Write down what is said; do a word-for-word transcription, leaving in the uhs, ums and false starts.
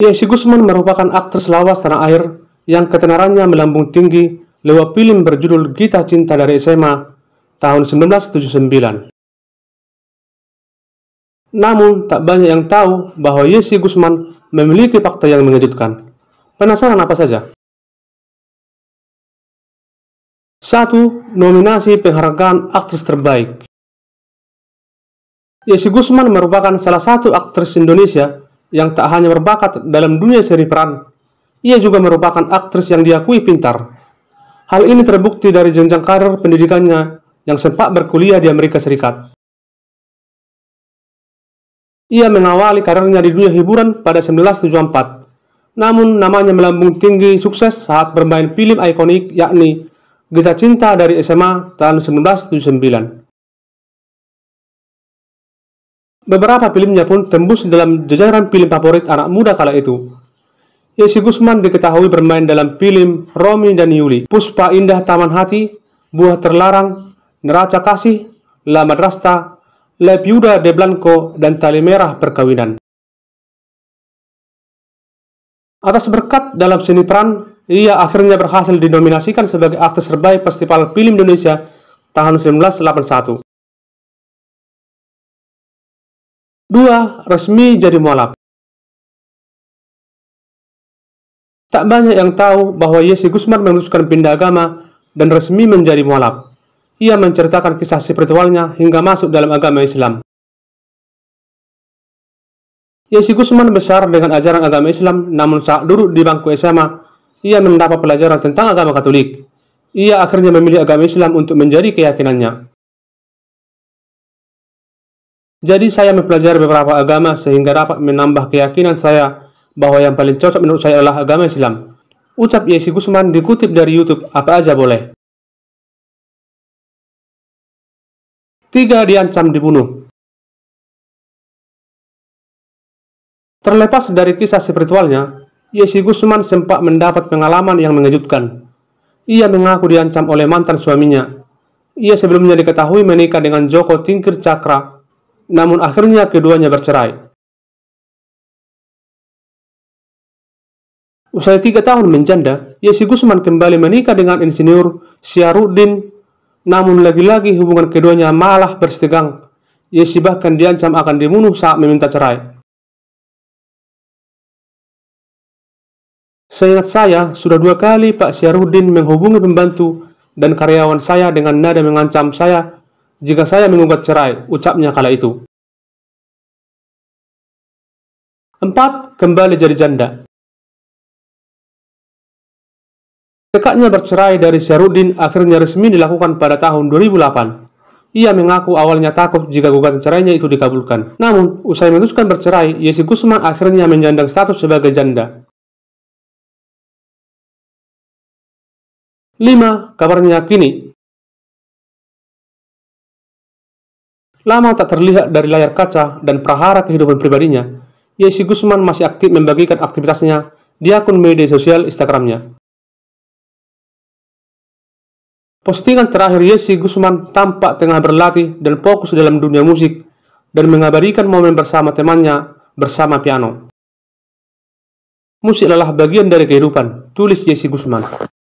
Yesi Guzman merupakan aktris lawas tanah air yang ketenarannya melambung tinggi lewat film berjudul Gita Cinta dari S M A tahun seribu sembilan ratus tujuh puluh sembilan. Namun, tak banyak yang tahu bahwa Yesi Guzman memiliki fakta yang mengejutkan. Penasaran apa saja? Satu. Nominasi penghargaan aktris terbaik. Yesi Guzman merupakan salah satu aktris Indonesia yang tak hanya berbakat dalam dunia seni peran, ia juga merupakan aktris yang diakui pintar. Hal ini terbukti dari jenjang karir pendidikannya yang sempat berkuliah di Amerika Serikat. Ia mengawali karirnya di dunia hiburan pada seribu sembilan ratus tujuh puluh empat, namun namanya melambung tinggi sukses saat bermain film ikonik yakni Gita Cinta dari S M A tahun seribu sembilan ratus tujuh puluh sembilan. Beberapa filmnya pun tembus dalam jajaran film favorit anak muda kala itu. Yesi Guzman diketahui bermain dalam film Romi dan Yuli, Puspa Indah Taman Hati, Buah Terlarang, Neraca Kasih, La Madrasta, La Viuda de Blanco, dan Tali Merah Perkawinan. Atas berkat dalam seni peran, ia akhirnya berhasil dinominasikan sebagai aktris terbaik Festival Film Indonesia tahun seribu sembilan ratus delapan puluh satu. Dua. Resmi jadi mualaf. Tak banyak yang tahu bahwa Yesi Guzman memutuskan pindah agama dan resmi menjadi mualaf. Ia menceritakan kisah spiritualnya hingga masuk dalam agama Islam. Yesi Guzman besar dengan ajaran agama Islam, namun saat duduk di bangku S M A, ia mendapat pelajaran tentang agama Katolik. Ia akhirnya memilih agama Islam untuk menjadi keyakinannya. Jadi saya mempelajari beberapa agama sehingga dapat menambah keyakinan saya bahwa yang paling cocok menurut saya adalah agama Islam. Ucap Yesi Guzman dikutip dari YouTube Apa Aja Boleh. Tiga. Diancam dibunuh. Terlepas dari kisah spiritualnya, Yesi Guzman sempat mendapat pengalaman yang mengejutkan. Ia mengaku diancam oleh mantan suaminya. Ia sebelumnya diketahui menikah dengan Joko Tingkir Cakra, namun akhirnya keduanya bercerai. Usai tiga tahun menjanda, Yesi Guzman kembali menikah dengan insinyur Syarudin, namun lagi-lagi hubungan keduanya malah bersitegang. Yesi bahkan diancam akan dibunuh saat meminta cerai. Seingat saya, sudah dua kali Pak Syarudin menghubungi pembantu dan karyawan saya dengan nada mengancam saya jika saya menggugat cerai, ucapnya kala itu. Empat. Kembali jadi janda. Kakaknya bercerai dari Syarudin akhirnya resmi dilakukan pada tahun dua ribu delapan. Ia mengaku awalnya takut jika gugatan cerainya itu dikabulkan. Namun, usai memutuskan bercerai, Yesi Guzman akhirnya menyandang status sebagai janda. Lima. Kabarnya kini. Lama tak terlihat dari layar kaca dan prahara kehidupan pribadinya, Yesi Guzman masih aktif membagikan aktivitasnya di akun media sosial Instagramnya. Postingan terakhir Yesi Guzman tampak tengah berlatih dan fokus dalam dunia musik dan mengabadikan momen bersama temannya bersama piano. Musik adalah bagian dari kehidupan, tulis Yesi Guzman.